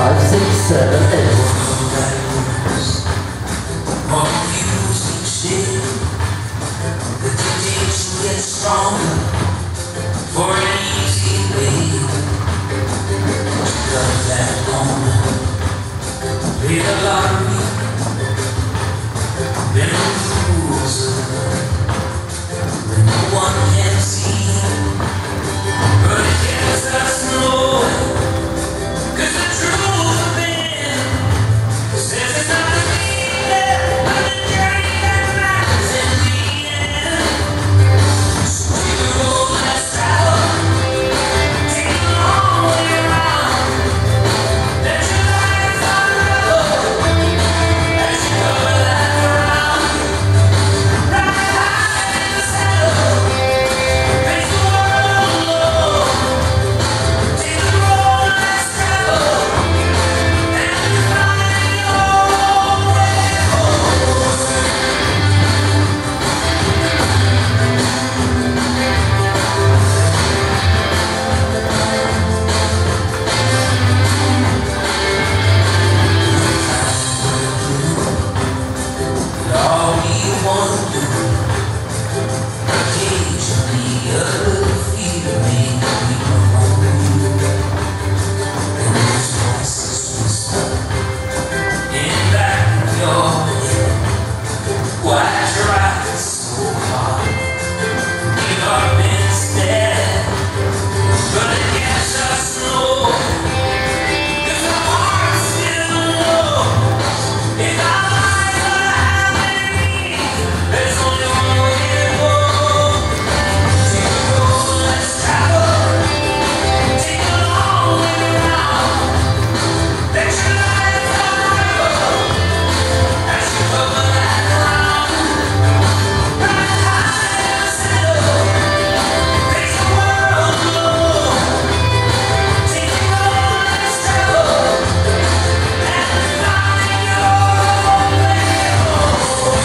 5, 6, 7, 8. More confused each day. The temptation gets stronger for an easy way. Love that moment, play the lottery, then lose when no one can see. But it gets us nowhere, 'cause the truth within says it's not the feeling, but the journey that matters in the end. So take the road less traveled, take the long way around, let your life unravel as you cover that ground. Ride high in the saddle, face the world low, take the road less traveled, and find your way home. All we want to do, occasionally a little fear make we come home. And those voices whisper in the back of your head, why try so hard? Give up instead. But it gets us nowhere, 'cause the heart still knows if our lives are happening, there's only one way to go. Take the road less traveled, take the long way around, let your life unravel as you cover that ground. Ride high in the saddle, face the world low, take the road less traveled, and find your way home.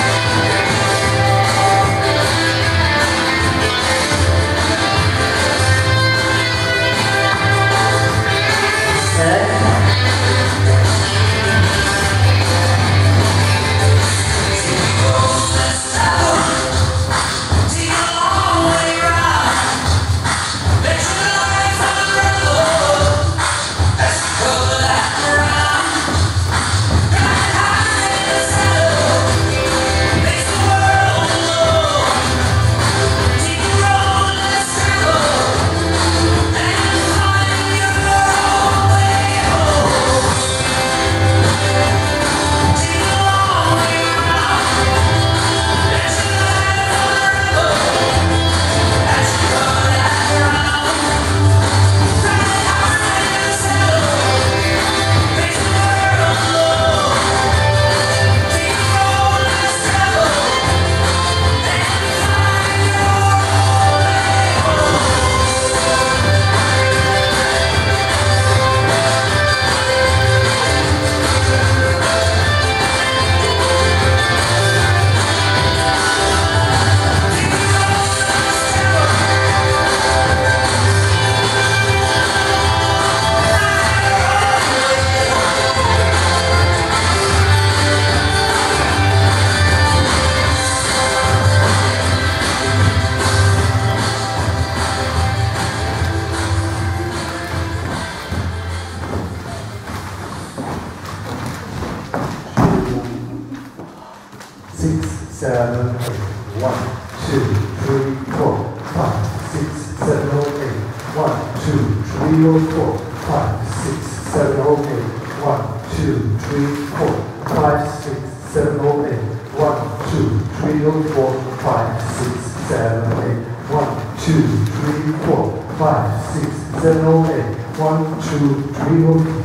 Six, seven, eight. 1, 2, 3, 4, 5, 6, 7, 8. 1, 2, 3, 4, 5, 6, 7, 8. 1, 2, 3, 4, 5, 6, 7, 8. 1, 2, 3, 4, 5, 6, 7, 8. 1, 2, 3, 4, 5, 6, 7, 8. 1, 2, 3,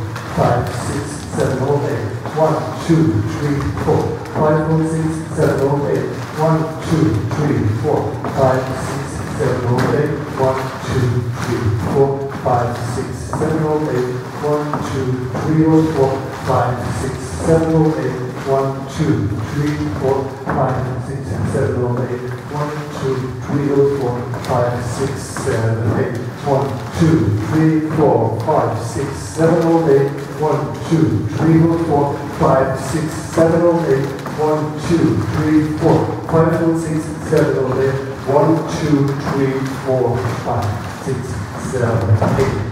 5, 6, 7, 8. 1, 2, 3, 4, 5, 6, 7, 8. 1, 2, 3, 4, 5, 6, 7, 8. 1, 2, 3, 4, 5, 6, 7, 8. 1, 2, 3, 4, 5, 6, 7, 8. 1, 2, 3, 4, 5, 6, 7, 8. 1, 2, 3, 4, 5, 6, 7, 8. 1, 2, 3, 4, 5, 6, 7, 8. 1, 2, 3, 4, 5, 6, 7, 8. 1, 2, 3, 4, 5, 6, 7, 8. 1, 2, 3, 4, 5, 6, 7, 8.